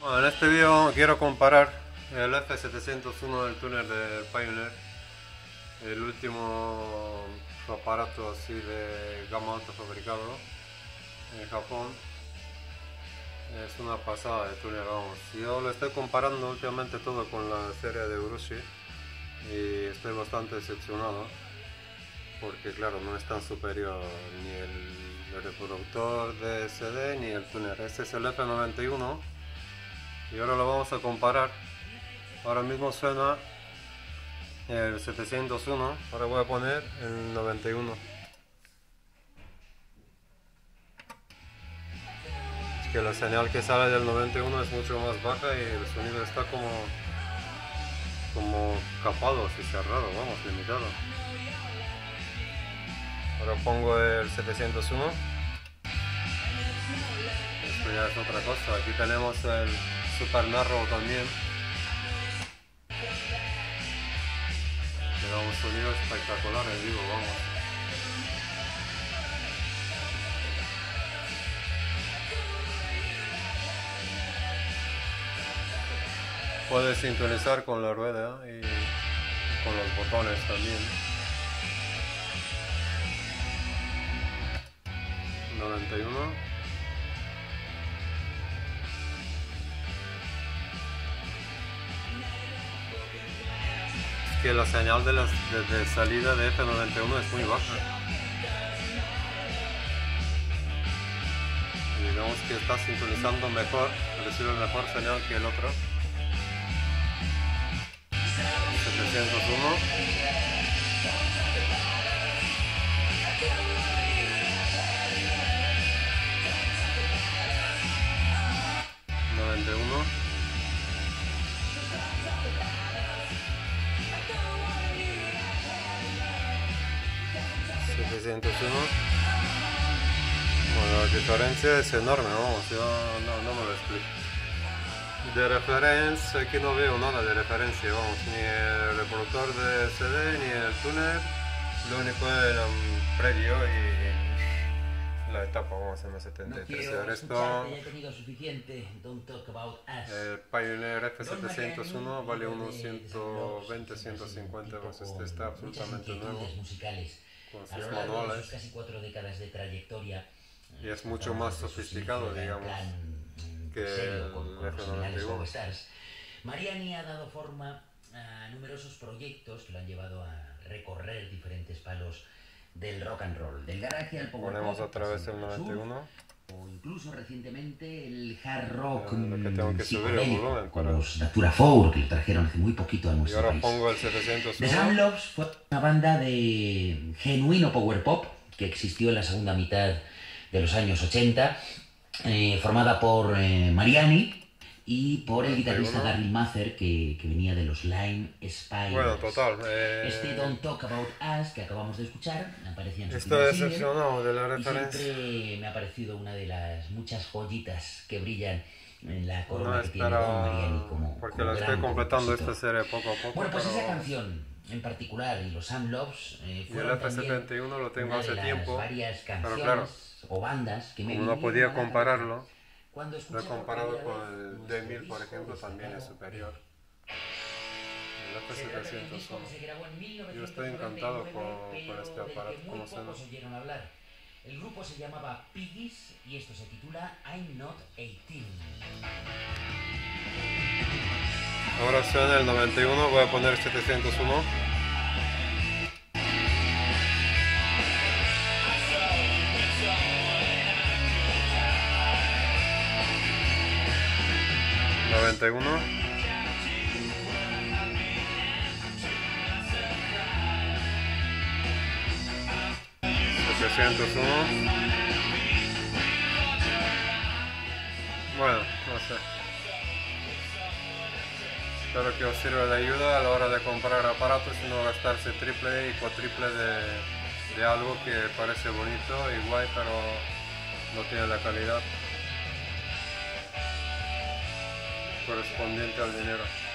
Bueno, en este vídeo quiero comparar el F701 del tuner del Pioneer, el último aparato así de gama alta fabricado en Japón. Es una pasada de tuner, vamos. Yo lo estoy comparando últimamente todo con la serie de Urushi y estoy bastante decepcionado porque claro, no es tan superior ni el reproductor de CD ni el tuner. Este es el F91 y ahora lo vamos a comparar. Ahora mismo suena el 701, ahora voy a poner el 91. Es que la señal que sale del 91 es mucho más baja y el sonido está como capado, así cerrado, vamos, limitado. Ahora pongo el 701. Esto ya es otra cosa. Aquí tenemos el Super Narrow también. Le da un sonido espectacular en vivo, vamos. Puedes sintonizar con la rueda y con los botones también. 91. Es que la señal de salida de F91 es muy baja. Y digamos que está sintonizando mejor, recibe mejor señal que el otro. 701. Bueno, la diferencia es enorme, vamos, yo no me lo explico. De referencia, aquí no veo nada de referencia, vamos, ni el reproductor de CD ni el tuner, lo único es el previo y la etapa, vamos, M73. El resto, el Pioneer F701 vale unos 120, 150, pues este está absolutamente nuevo, con sus manuales, casi 4 décadas de trayectoria, y es mucho más sofisticado, digamos, que el F91. Mariani ha dado forma a numerosos proyectos que lo han llevado a recorrer diferentes palos del rock and roll, del garaje al power pop. Ponemos otra vez el 91. O incluso recientemente el hard rock Lo que tengo que subir el volumen con los Natura 4 que lo trajeron hace muy poquito a nuestro país. Y ahora pongo el 701. The Sunloves fue una banda de genuino power pop que existió en la segunda mitad de los años 80, formada por Mariani y por el guitarrista Daryl Mather, que venía de los Lime Spiders. Bueno, total. Este Don't Talk About Us que acabamos de escuchar aparecía en su Estoy decepcionado de la y referencia. siempre me ha parecido una de las muchas joyitas que brillan en la corona No que tiene Don Mariani porque la estoy completando esta serie poco a poco. Bueno, pues esa canción en particular y los Sunloves fueron el F71 lo tengo hace tiempo, varias canciones, pero claro, o bandas que como no podía compararlo, lo he comparado con el D1000, por ejemplo, también es superior. El F701. Yo estoy encantado con este aparato, como suena. El grupo se llamaba Piggies y esto se titula I'm Not 18. Ahora suena el 91, voy a poner 701. $91. Bueno, no sé. Espero que os sirva de ayuda a la hora de comprar aparatos y no gastarse triple y cuatriple de algo que parece bonito y guay, pero no tiene la calidad correspondiente al dinero.